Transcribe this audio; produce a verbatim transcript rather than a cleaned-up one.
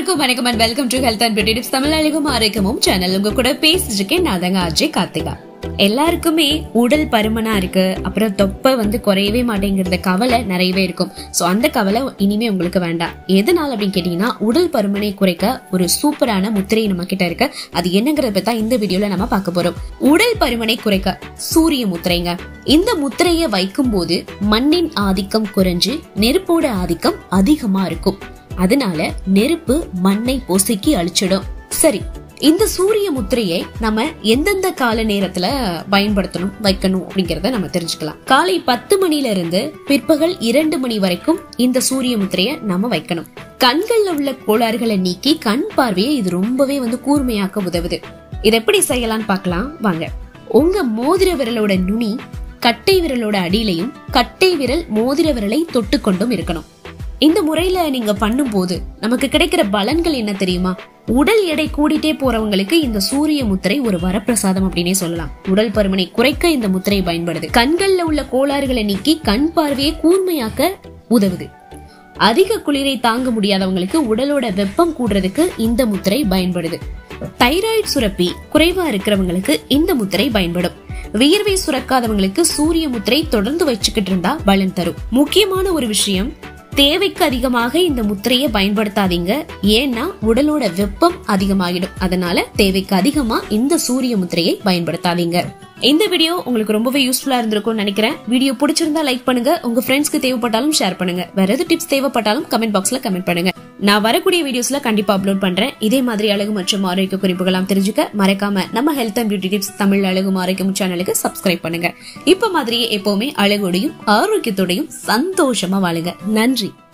எல்லாருக்கும் வணக்கம் and welcome to Health and Beauty Tips Tamil அழகும் ஆரோக்கியமும் சேனல். உங்க கூட பேசிட்டு இருக்கேன் நான் தாங்க அஜய் கார்த்திகா. எல்லாருக்குமே உடல் பருமனா இருக்கு, அப்புறம் தொப்பை வந்து குறையவே மாட்டேங்கிறத கவலை நிறையவே இருக்கும். சோ அந்த கவலை இனிமே உங்களுக்கு வேண்டாம். எதனால அப்படின்னு கேட்டீங்கன்னா, உடல் பருமனை குறைக்க ஒரு சூப்பரான முத்திரை நம்ம கிட்ட இருக்கு. அது என்னங்கறத பத்தி தான் இந்த வீடியோல நம்ம பார்க்க போறோம். உடல் பருமனை குறைக்க சூரிய முத்திரைங்க. இந்த முத்திரையை வைக்கும் போது மண்ணின் ஆதிக்கம் குறைஞ்சு நெருப்போட ஆதிக்கம் அதிகமா இருக்கும். அதனால நெருப்பு மண்ணை பொசுக்கி அழிச்சிடும். சரி, இந்த சூரிய முத்திரையை நம்ம எந்தெந்த கால நேரத்துல பயன்படுத்தணும் வைக்கணும் அப்படிங்கறத நம்ம தெரிஞ்சுக்கலாம். காலை பத்து மணில இருந்து பிற்பகல் இரண்டு மணி வரைக்கும் இந்த சூரிய முத்திரையை நம்ம வைக்கணும். கண்கள்ல உள்ள கோளாறுகளை நீக்கி கண் பார்வையை இது ரொம்பவே வந்து கூர்மையாக்க உதவுது. இதை எப்படி செய்யலாம்னு பார்க்கலாம் வாங்க. உங்க மோதிர விரலோட நுனி கட்டை விரலோட அடியிலையும் கட்டை விரல் மோதிர விரலை தொட்டு கொண்டும் இருக்கணும். இந்த முறையில நீங்க பண்ணும் போது நமக்கு கிடைக்கிற பலன்கள் என்ன தெரியுமா? உடல் எடை கூடிட்டே போறவங்களுக்கு இந்த சூரிய முத்திரை ஒரு வரப்பிரசாதம் அப்படின்னே சொல்லலாம். உடல் பருமனை குறைக்க இந்த முத்திரை பயன்படுது. கண்கள்ல உள்ள கோளாறுகளை நீக்கி கண் பார்வையை கூர்மையாக்க உதவுது. அதிக குளிரை தாங்க முடியாதவங்களுக்கு உடலோட வெப்பம் கூடுறதுக்கு இந்த முத்திரை பயன்படுது. தைராய்டு சுரப்பி குறைவா இருக்கிறவங்களுக்கு இந்த முத்திரை பயன்படும். வியர்வை சுரக்காதவங்களுக்கு சூரிய முத்திரை தொடர்ந்து வச்சுக்கிட்டு இருந்தா பலன் தரும். முக்கியமான ஒரு விஷயம், தேவைக்கு அதிகமாக இந்த முத்திரையை பயன்படுத்தாதீங்க. ஏன்னா உடலோட வெப்பம் அதிகமாகிடும். அதனால தேவைக்கு அதிகமா இந்த சூரிய முத்திரையை பயன்படுத்தாதீங்க. இந்த வீடியோ உங்களுக்கு ரொம்பவே யூஸ்ஃபுல்லா இருந்திருக்கும்னு நினைக்கிறேன். வீடியோ பிடிச்சிருந்தா லைக் பண்ணுங்க, உங்க ஃப்ரெண்ட்ஸ்க்கு தேவைப்பட்டாலும் ஷேர் பண்ணுங்க. வேற எது டிப்ஸ் தேவைப்பட்டாலும் கமெண்ட் பாக்ஸ்ல கமெண்ட் பண்ணுங்க. நான் வரக்கூடிய வீடியோஸ்ல கண்டிப்பா அப்லோட் பண்றேன். இதே மாதிரி அழகு மற்றும் ஆரோக்கிய குறிப்புகளாம் தெரிஞ்சுக்க மறக்காம நம்ம health and beauty tips Tamil அழகும் ஆரோக்கியம் சேனலுக்கு சப்ஸ்கிரைப் பண்ணுங்க. இப்ப மாதிரியே எப்பவுமே அழகோடையும் ஆரோக்கியத்தோடையும் சந்தோஷமா வாழுங்க. நன்றி.